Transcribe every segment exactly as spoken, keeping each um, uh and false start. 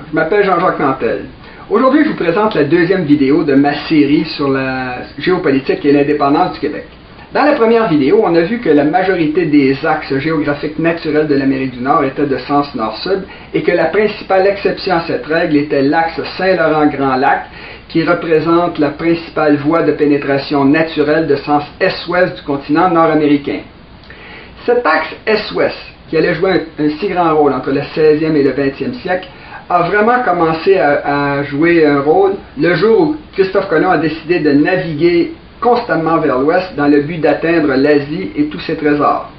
Je m'appelle Jean-Jacques Nantel. Aujourd'hui, je vous présente la deuxième vidéo de ma série sur la géopolitique et l'indépendance du Québec. Dans la première vidéo, on a vu que la majorité des axes géographiques naturels de l'Amérique du Nord étaient de sens nord-sud et que la principale exception à cette règle était l'axe Saint-Laurent-Grand Lac, qui représente la principale voie de pénétration naturelle de sens est-ouest du continent nord-américain. Cet axe est-ouest, qui allait jouer un, un si grand rôle entre le seizième et le vingtième siècle, a vraiment commencé à, à jouer un rôle le jour où Christophe Colomb a décidé de naviguer constamment vers l'ouest dans le but d'atteindre l'Asie et tous ses trésors.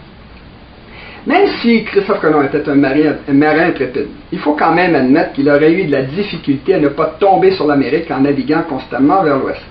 Même si Christophe Colomb était un marin, un marin intrépide, il faut quand même admettre qu'il aurait eu de la difficulté à ne pas tomber sur l'Amérique en naviguant constamment vers l'ouest.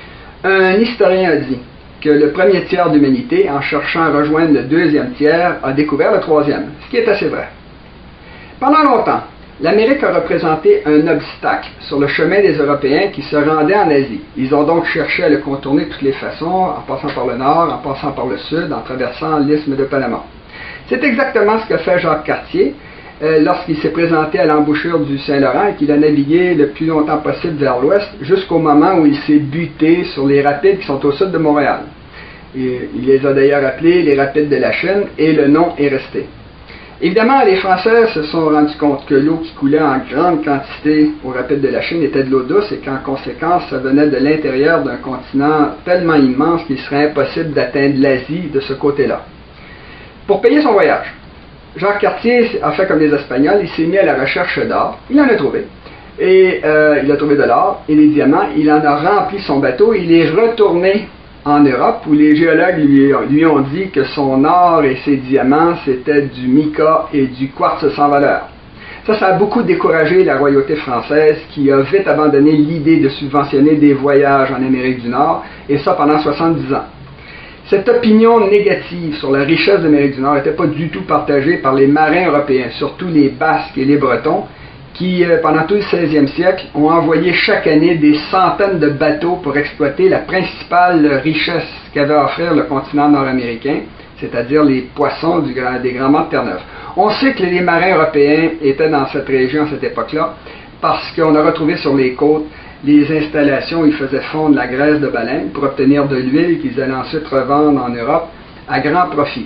Un historien a dit que le premier tiers de l'humanité, en cherchant à rejoindre le deuxième tiers, a découvert le troisième, ce qui est assez vrai. Pendant longtemps, l'Amérique a représenté un obstacle sur le chemin des Européens qui se rendaient en Asie. Ils ont donc cherché à le contourner de toutes les façons, en passant par le nord, en passant par le sud, en traversant l'isthme de Panama. C'est exactement ce que fait Jacques Cartier euh, lorsqu'il s'est présenté à l'embouchure du Saint-Laurent et qu'il a navigué le plus longtemps possible vers l'ouest, jusqu'au moment où il s'est buté sur les rapides qui sont au sud de Montréal. Et il les a d'ailleurs appelés les rapides de la Chine et le nom est resté. Évidemment, les Français se sont rendus compte que l'eau qui coulait en grande quantité au rapide de la Chine était de l'eau douce et qu'en conséquence, ça venait de l'intérieur d'un continent tellement immense qu'il serait impossible d'atteindre l'Asie de ce côté-là. Pour payer son voyage, Jacques Cartier a fait comme les Espagnols, il s'est mis à la recherche d'or, il en a trouvé. Et euh, il a trouvé de l'or et des diamants, il en a rempli son bateau, il est retourné en Europe, où les géologues lui, lui ont dit que son or et ses diamants, c'était du mica et du quartz sans valeur. Ça, ça a beaucoup découragé la royauté française, qui a vite abandonné l'idée de subventionner des voyages en Amérique du Nord, et ça pendant soixante-dix ans. Cette opinion négative sur la richesse de l'Amérique du Nord n'était pas du tout partagée par les marins européens, surtout les Basques et les Bretons, qui, pendant tout le seizième siècle, ont envoyé chaque année des centaines de bateaux pour exploiter la principale richesse qu'avait à offrir le continent nord-américain, c'est-à-dire les poissons du, des Grands Monts de Terre-Neuve. On sait que les marins européens étaient dans cette région à cette époque-là, parce qu'on a retrouvé sur les côtes les installations où ils faisaient fondre la graisse de baleine pour obtenir de l'huile qu'ils allaient ensuite revendre en Europe à grand profit.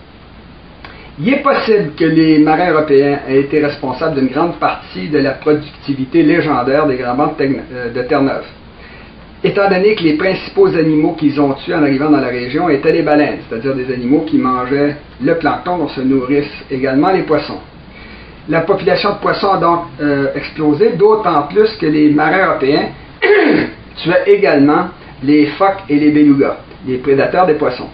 Il est possible que les marins européens aient été responsables d'une grande partie de la productivité légendaire des Grands Monts de Terre-Neuve, étant donné que les principaux animaux qu'ils ont tués en arrivant dans la région étaient les baleines, c'est-à-dire des animaux qui mangeaient le plancton dont se nourrissent également les poissons. La population de poissons a donc euh, explosé, d'autant plus que les marins européens tuaient également les phoques et les belugas, les prédateurs des poissons.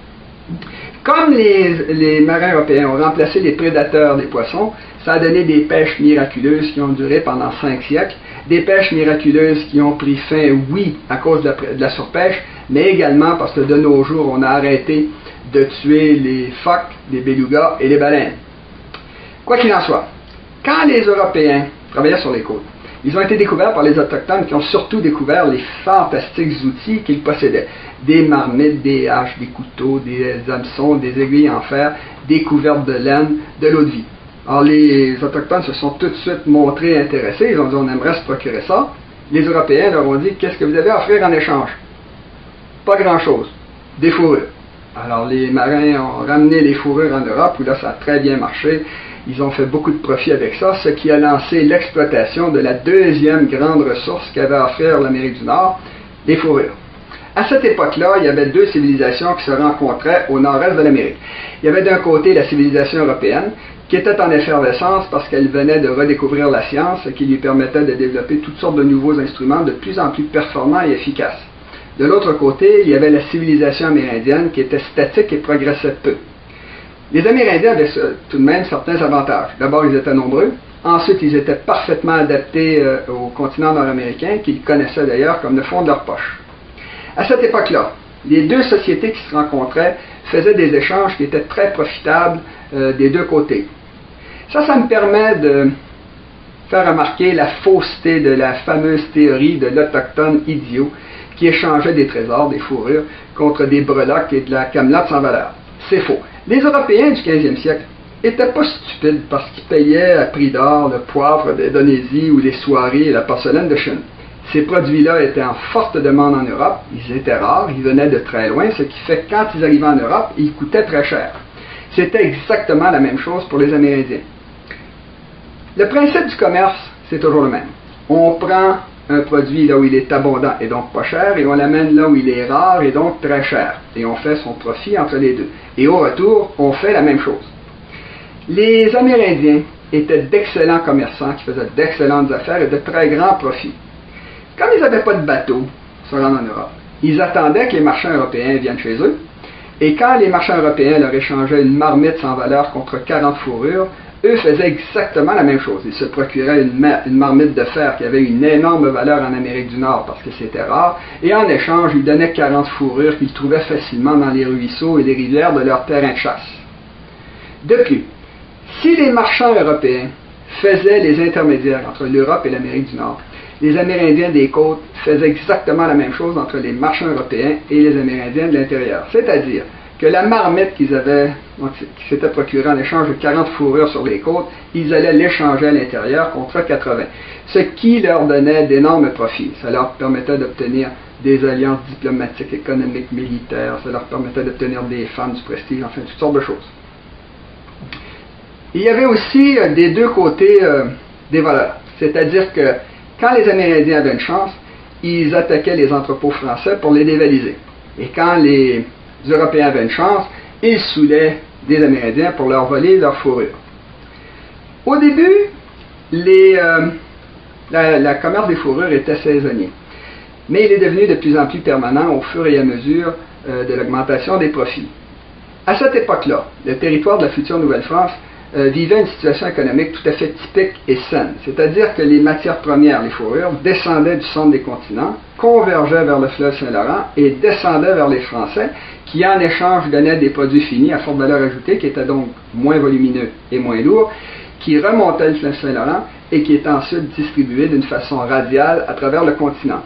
Comme les, les marins européens ont remplacé les prédateurs des poissons, ça a donné des pêches miraculeuses qui ont duré pendant cinq siècles, des pêches miraculeuses qui ont pris fin, oui, à cause de la, de la surpêche, mais également parce que de nos jours, on a arrêté de tuer les phoques, les belugas et les baleines. Quoi qu'il en soit, quand les Européens travaillaient sur les côtes, ils ont été découverts par les Autochtones qui ont surtout découvert les fantastiques outils qu'ils possédaient. Des marmites, des haches, des couteaux, des hameçons, des aiguilles en fer, des couvertes de laine, de l'eau de vie. Alors les Autochtones se sont tout de suite montrés intéressés, ils ont dit on aimerait se procurer ça. Les Européens leur ont dit qu'est-ce que vous avez à offrir en échange? Pas grand-chose, des fourrures. Alors les marins ont ramené les fourrures en Europe, où là ça a très bien marché. Ils ont fait beaucoup de profit avec ça, ce qui a lancé l'exploitation de la deuxième grande ressource qu'avait à offrir l'Amérique du Nord, les fourrures. À cette époque-là, il y avait deux civilisations qui se rencontraient au nord-est de l'Amérique. Il y avait d'un côté la civilisation européenne, qui était en effervescence parce qu'elle venait de redécouvrir la science et qui lui permettait de développer toutes sortes de nouveaux instruments de plus en plus performants et efficaces. De l'autre côté, il y avait la civilisation amérindienne qui était statique et progressait peu. Les Amérindiens avaient tout de même certains avantages. D'abord, ils étaient nombreux. Ensuite, ils étaient parfaitement adaptés euh, au continent nord-américain, qu'ils connaissaient d'ailleurs comme le fond de leur poche. À cette époque-là, les deux sociétés qui se rencontraient faisaient des échanges qui étaient très profitables euh, des deux côtés. Ça, ça me permet de faire remarquer la fausseté de la fameuse théorie de l'Autochtone idiot qui échangeait des trésors, des fourrures, contre des breloques et de la camelote sans valeur. C'est faux. Les Européens du quinzième siècle n'étaient pas stupides parce qu'ils payaient à prix d'or le poivre d'Indonésie ou les soieries et la porcelaine de Chine. Ces produits-là étaient en forte demande en Europe, ils étaient rares, ils venaient de très loin, ce qui fait que quand ils arrivaient en Europe, ils coûtaient très cher. C'était exactement la même chose pour les Amérindiens. Le principe du commerce, c'est toujours le même. On prend un produit là où il est abondant et donc pas cher, et on l'amène là où il est rare et donc très cher. Et on fait son profit entre les deux. Et au retour, on fait la même chose. Les Amérindiens étaient d'excellents commerçants qui faisaient d'excellentes affaires et de très grands profits. Comme ils n'avaient pas de bateau se rendre en Europe, ils attendaient que les marchands européens viennent chez eux, et quand les marchands européens leur échangeaient une marmite sans valeur contre quarante fourrures, eux faisaient exactement la même chose. Ils se procuraient une, ma une marmite de fer qui avait une énorme valeur en Amérique du Nord parce que c'était rare, et en échange, ils donnaient quarante fourrures qu'ils trouvaient facilement dans les ruisseaux et les rivières de leur terrain de chasse. De plus, si les marchands européens faisaient les intermédiaires entre l'Europe et l'Amérique du Nord, les Amérindiens des côtes faisaient exactement la même chose entre les marchands européens et les Amérindiens de l'intérieur. C'est-à-dire que la marmite qu'ils avaient, qui s'étaient procurée en échange de quarante fourrures sur les côtes, ils allaient l'échanger à l'intérieur contre quatre-vingts. Ce qui leur donnait d'énormes profits. Ça leur permettait d'obtenir des alliances diplomatiques, économiques, militaires, ça leur permettait d'obtenir des femmes, du prestige, enfin toutes sortes de choses. Il y avait aussi euh, des deux côtés euh, des valeurs. C'est-à-dire que quand les Amérindiens avaient une chance, ils attaquaient les entrepôts français pour les dévaliser. Et quand les Européens avaient une chance, ils saoulaient des Amérindiens pour leur voler leur fourrure. Au début, les, euh, la, la commerce des fourrures était saisonnier. Mais il est devenu de plus en plus permanent au fur et à mesure euh, de l'augmentation des profits. À cette époque-là, le territoire de la future Nouvelle-France Euh, vivait une situation économique tout à fait typique et saine. C'est-à-dire que les matières premières, les fourrures, descendaient du centre des continents, convergeaient vers le fleuve Saint-Laurent et descendaient vers les Français, qui en échange donnaient des produits finis à forte valeur ajoutée, qui étaient donc moins volumineux et moins lourds, qui remontaient le fleuve Saint-Laurent et qui étaient ensuite distribués d'une façon radiale à travers le continent.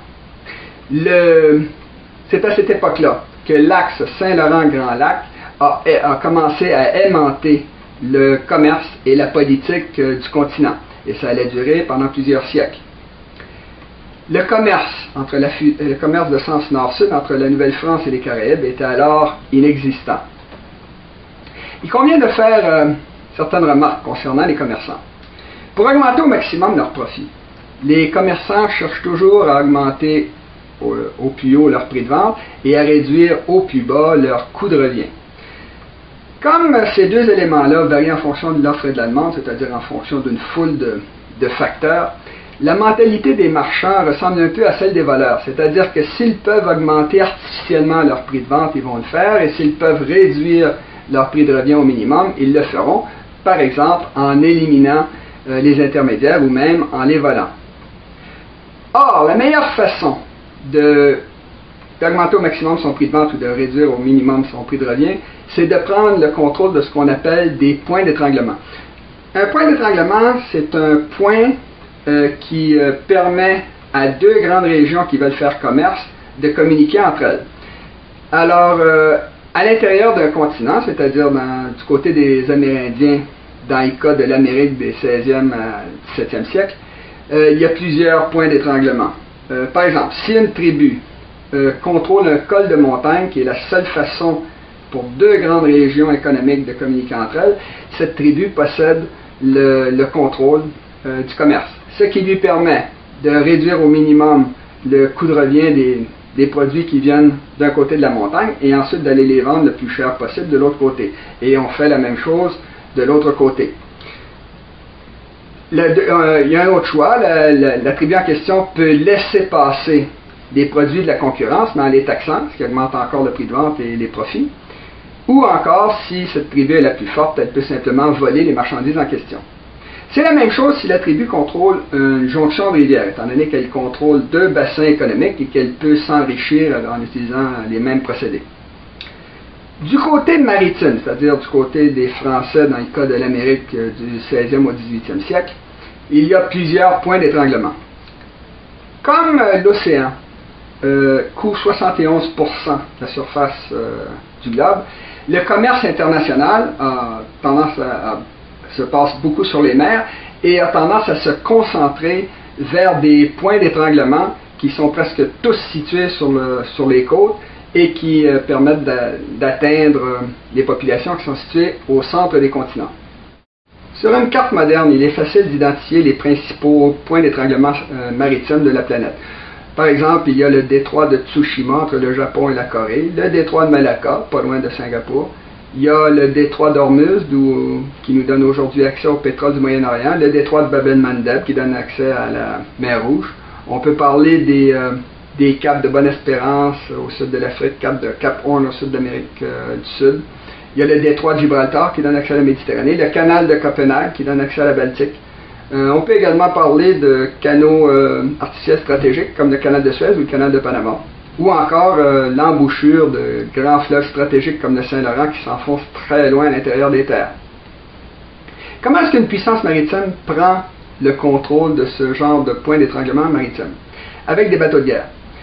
Le... C'est à cette époque-là que l'axe Saint-Laurent-Grand Lac a, a commencé à aimanter le commerce et la politique euh, du continent. Et ça allait durer pendant plusieurs siècles. Le commerce, entre la, le commerce de sens nord-sud entre la Nouvelle-France et les Caraïbes était alors inexistant. Il convient de faire euh, certaines remarques concernant les commerçants. Pour augmenter au maximum leurs profits, les commerçants cherchent toujours à augmenter au, au plus haut leur prix de vente et à réduire au plus bas leur coût de revient. Comme ces deux éléments-là varient en fonction de l'offre et de la demande, c'est-à-dire en fonction d'une foule de, de facteurs, la mentalité des marchands ressemble un peu à celle des voleurs. C'est-à-dire que s'ils peuvent augmenter artificiellement leur prix de vente, ils vont le faire, et s'ils peuvent réduire leur prix de revient au minimum, ils le feront, par exemple en éliminant euh, les intermédiaires ou même en les volant. Or, la meilleure façon de d'augmenter au maximum son prix de vente ou de réduire au minimum son prix de revient, c'est de prendre le contrôle de ce qu'on appelle des points d'étranglement. Un point d'étranglement, c'est un point euh, qui euh, permet à deux grandes régions qui veulent faire commerce de communiquer entre elles. Alors, euh, à l'intérieur d'un continent, c'est-à-dire du côté des Amérindiens, dans le cas de l'Amérique des seizième à dix-septième siècle, euh, il y a plusieurs points d'étranglement. Euh, par exemple, si une tribu Euh, contrôle un col de montagne, qui est la seule façon pour deux grandes régions économiques de communiquer entre elles, cette tribu possède le, le contrôle euh, du commerce, ce qui lui permet de réduire au minimum le coût de revient des, des produits qui viennent d'un côté de la montagne et ensuite d'aller les vendre le plus cher possible de l'autre côté. Et on fait la même chose de l'autre côté. Le, euh, il y a un autre choix, la, la, la tribu en question peut laisser passer des produits de la concurrence, mais en les taxant, ce qui augmente encore le prix de vente et les profits. Ou encore, si cette tribu est la plus forte, elle peut simplement voler les marchandises en question. C'est la même chose si la tribu contrôle une jonction de rivière, étant donné qu'elle contrôle deux bassins économiques et qu'elle peut s'enrichir en utilisant les mêmes procédés. Du côté maritime, c'est-à-dire du côté des Français dans le cas de l'Amérique du seizième au dix-huitième siècle, il y a plusieurs points d'étranglement. Comme l'océan Euh, couvre soixante et onze pour cent de la surface euh, du globe, le commerce international a tendance à, à se passe beaucoup sur les mers et a tendance à se concentrer vers des points d'étranglement qui sont presque tous situés sur, le, sur les côtes et qui euh, permettent d'atteindre euh, les populations qui sont situées au centre des continents. Sur une carte moderne, il est facile d'identifier les principaux points d'étranglement euh, maritimes de la planète. Par exemple, il y a le détroit de Tsushima entre le Japon et la Corée, le détroit de Malacca, pas loin de Singapour. Il y a le détroit d'Ormuz, qui nous donne aujourd'hui accès au pétrole du Moyen-Orient, le détroit de Bab el-Mandeb, qui donne accès à la mer Rouge. On peut parler des, euh, des caps de Bonne-Espérance au sud de l'Afrique, cap de Cap Horn au sud d'Amérique euh, du Sud. Il y a le détroit de Gibraltar qui donne accès à la Méditerranée, le canal de Copenhague qui donne accès à la Baltique. Euh, on peut également parler de canaux euh, artificiels stratégiques comme le canal de Suez ou le canal de Panama, ou encore euh, l'embouchure de grands fleuves stratégiques comme le Saint-Laurent qui s'enfoncent très loin à l'intérieur des terres. Comment est-ce qu'une puissance maritime prend le contrôle de ce genre de point d'étranglement maritime? Avec des bateaux de guerre.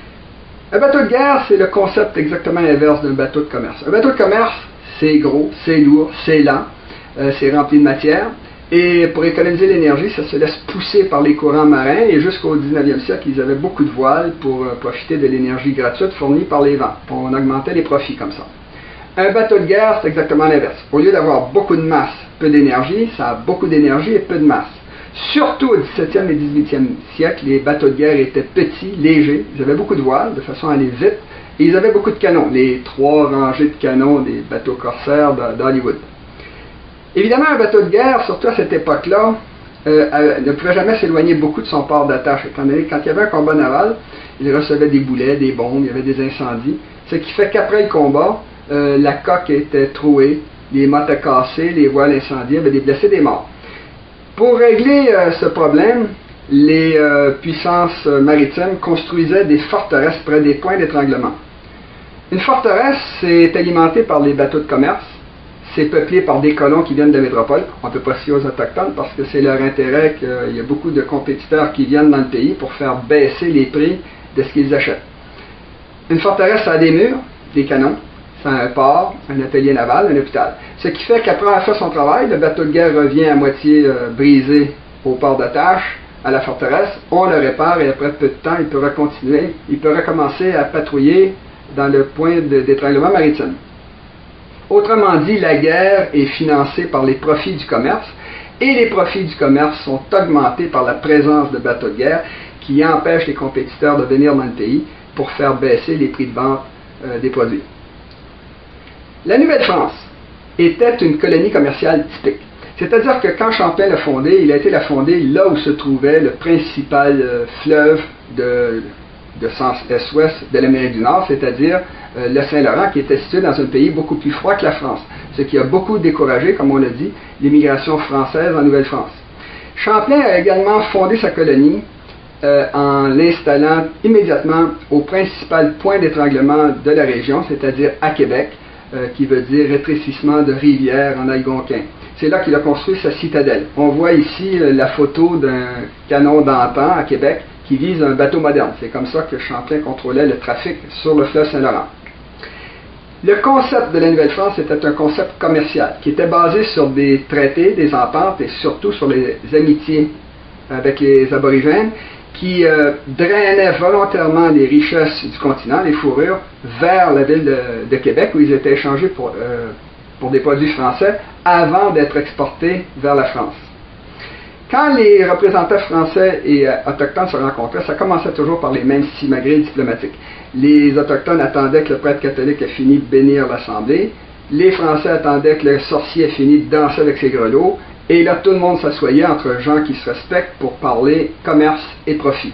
Un bateau de guerre, c'est le concept exactement inverse d'un bateau de commerce. Un bateau de commerce, c'est gros, c'est lourd, c'est lent, euh, c'est rempli de matière. Et pour économiser l'énergie, ça se laisse pousser par les courants marins et jusqu'au dix-neuvième siècle, ils avaient beaucoup de voiles pour euh, profiter de l'énergie gratuite fournie par les vents. On augmentait les profits comme ça. Un bateau de guerre, c'est exactement l'inverse. Au lieu d'avoir beaucoup de masse, peu d'énergie, ça a beaucoup d'énergie et peu de masse. Surtout au dix-septième et dix-huitième siècle, les bateaux de guerre étaient petits, légers, ils avaient beaucoup de voiles de façon à aller vite et ils avaient beaucoup de canons, les trois rangées de canons des bateaux corsaires d'Hollywood. Évidemment, un bateau de guerre, surtout à cette époque-là, euh, ne pouvait jamais s'éloigner beaucoup de son port d'attache. Quand il y avait un combat naval, il recevait des boulets, des bombes, il y avait des incendies. Ce qui fait qu'après le combat, euh, la coque était trouée, les mâts étaient cassés, les voiles incendiées, il y avait des blessés, des morts. Pour régler euh, ce problème, les euh, puissances maritimes construisaient des forteresses près des points d'étranglement. Une forteresse, c'est alimenté par les bateaux de commerce. C'est peuplé par des colons qui viennent de la métropole. On ne peut pas se fier aux autochtones parce que c'est leur intérêt qu'il y a beaucoup de compétiteurs qui viennent dans le pays pour faire baisser les prix de ce qu'ils achètent. Une forteresse, ça a des murs, des canons, ça a un port, un atelier naval, un hôpital. Ce qui fait qu'après avoir fait son travail, le bateau de guerre revient à moitié euh, brisé au port d'attache, à la forteresse, on le répare et après peu de temps, il pourra continuer, il pourra commencer à patrouiller dans le point d'étranglement maritime. Autrement dit, la guerre est financée par les profits du commerce et les profits du commerce sont augmentés par la présence de bateaux de guerre qui empêchent les compétiteurs de venir dans le pays pour faire baisser les prix de vente euh, des produits. La Nouvelle-France était une colonie commerciale typique. C'est-à-dire que quand Champlain l'a fondée, il a été la fondée là où se trouvait le principal euh, fleuve de, de sens est-ouest de l'Amérique du Nord, c'est-à-dire euh, le Saint-Laurent, qui était situé dans un pays beaucoup plus froid que la France, ce qui a beaucoup découragé, comme on l'a dit, l'immigration française en Nouvelle-France. Champlain a également fondé sa colonie euh, en l'installant immédiatement au principal point d'étranglement de la région, c'est-à-dire à Québec, euh, qui veut dire rétrécissement de rivière en algonquin. C'est là qu'il a construit sa citadelle. On voit ici euh, la photo d'un canon d'antan à Québec qui vise un bateau moderne. C'est comme ça que Champlain contrôlait le trafic sur le fleuve Saint-Laurent. Le concept de la Nouvelle-France était un concept commercial qui était basé sur des traités, des ententes et surtout sur les amitiés avec les aborigènes qui euh, drainaient volontairement les richesses du continent, les fourrures, vers la ville de, de Québec où ils étaient échangés pour, euh, pour des produits français avant d'être exportés vers la France. Quand les représentants français et euh, autochtones se rencontraient, ça commençait toujours par les mêmes simagrées diplomatiques. Les autochtones attendaient que le prêtre catholique ait fini de bénir l'Assemblée, les Français attendaient que le sorcier ait fini de danser avec ses grelots, et là tout le monde s'assoyait entre gens qui se respectent pour parler commerce et profit.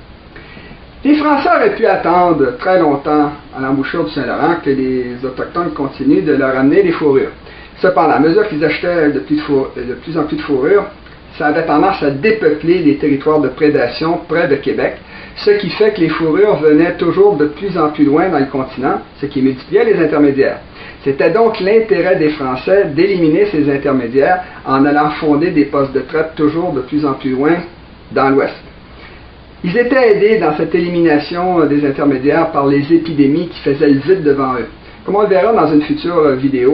Les Français auraient pu attendre très longtemps à l'embouchure du Saint-Laurent que les autochtones continuent de leur amener des fourrures. Cependant, à mesure qu'ils achetaient de plus, de, four, de plus en plus de fourrures, ça avait tendance à dépeupler les territoires de prédation près de Québec, ce qui fait que les fourrures venaient toujours de plus en plus loin dans le continent, ce qui multipliait les intermédiaires. C'était donc l'intérêt des Français d'éliminer ces intermédiaires en allant fonder des postes de traite toujours de plus en plus loin dans l'Ouest. Ils étaient aidés dans cette élimination des intermédiaires par les épidémies qui faisaient le vide devant eux. Comme on le verra dans une future vidéo,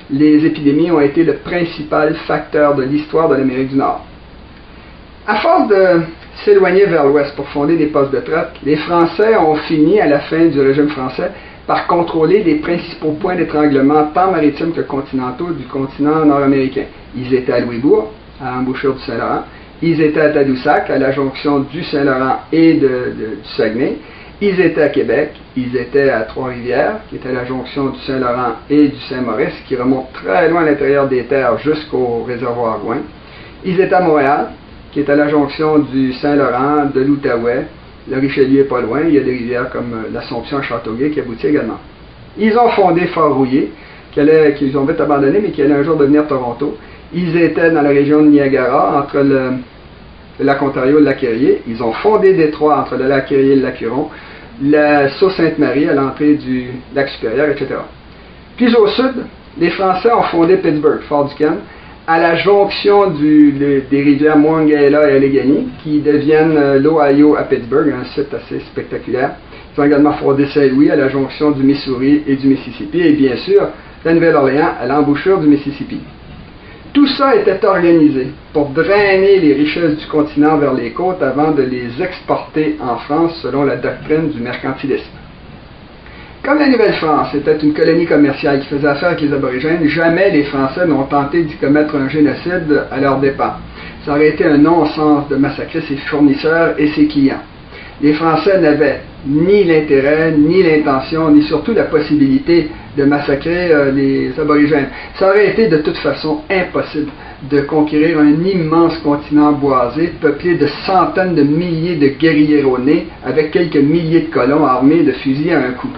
les épidémies ont été le principal facteur de l'histoire de l'Amérique du Nord. À force de s'éloigner vers l'ouest pour fonder des postes de traite, les Français ont fini, à la fin du régime français, par contrôler les principaux points d'étranglement tant maritimes que continentaux du continent nord-américain. Ils étaient à Louisbourg, à l'embouchure du Saint-Laurent. Ils étaient à Tadoussac, à la jonction du Saint-Laurent et de, de, du Saguenay. Ils étaient à Québec. Ils étaient à Trois-Rivières, qui est à la jonction du Saint-Laurent et du Saint-Maurice, qui remonte très loin à l'intérieur des terres jusqu'au réservoir Gouin. Ils étaient à Montréal, qui est à la jonction du Saint-Laurent, de l'Outaouais. Le Richelieu n'est pas loin, il y a des rivières comme l'Assomption à Châteauguay qui aboutit également. Ils ont fondé Fort-Rouillé, qu'ils ont vite abandonné, mais qui allait un jour devenir Toronto. Ils étaient dans la région de Niagara, entre le, le lac Ontario et le lac Erie. Ils ont fondé Détroit, entre le lac Erie et le lac Huron, la Sault-Sainte-Marie à l'entrée du lac supérieur, et cetera. Puis au sud, les Français ont fondé Pittsburgh, Fort-Duquesne, à la jonction du, le, des rivières Monongahela et Allegheny, qui deviennent euh, l'Ohio à Pittsburgh, un site assez spectaculaire. Ils ont également fondé Saint-Louis à la jonction du Missouri et du Mississippi, et bien sûr, la Nouvelle-Orléans à l'embouchure du Mississippi. Tout ça était organisé pour drainer les richesses du continent vers les côtes avant de les exporter en France selon la doctrine du mercantilisme. Comme la Nouvelle-France était une colonie commerciale qui faisait affaire avec les aborigènes, jamais les Français n'ont tenté d'y commettre un génocide à leurs dépens. Ça aurait été un non-sens de massacrer ses fournisseurs et ses clients. Les Français n'avaient ni l'intérêt, ni l'intention, ni surtout la possibilité de massacrer euh, les aborigènes. Ça aurait été de toute façon impossible de conquérir un immense continent boisé, peuplé de centaines de milliers de guérilleros nés, avec quelques milliers de colons armés de fusils à un coup.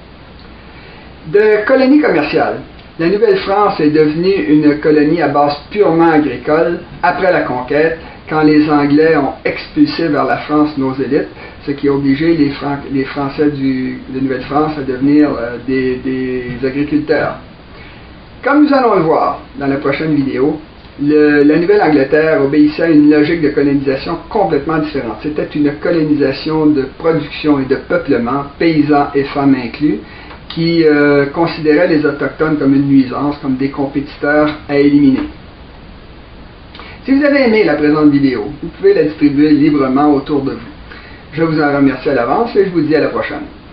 De colonie commerciale, la Nouvelle-France est devenue une colonie à base purement agricole après la conquête, quand les Anglais ont expulsé vers la France nos élites, ce qui a obligé les, Fran les Français du, de Nouvelle-France à devenir euh, des, des agriculteurs. Comme nous allons le voir dans la prochaine vidéo, le, la Nouvelle-Angleterre obéissait à une logique de colonisation complètement différente. C'était une colonisation de production et de peuplement, paysans et femmes inclus, qui euh, considérait les Autochtones comme une nuisance, comme des compétiteurs à éliminer. Si vous avez aimé la présente vidéo, vous pouvez la distribuer librement autour de vous. Je vous en remercie à l'avance et je vous dis à la prochaine.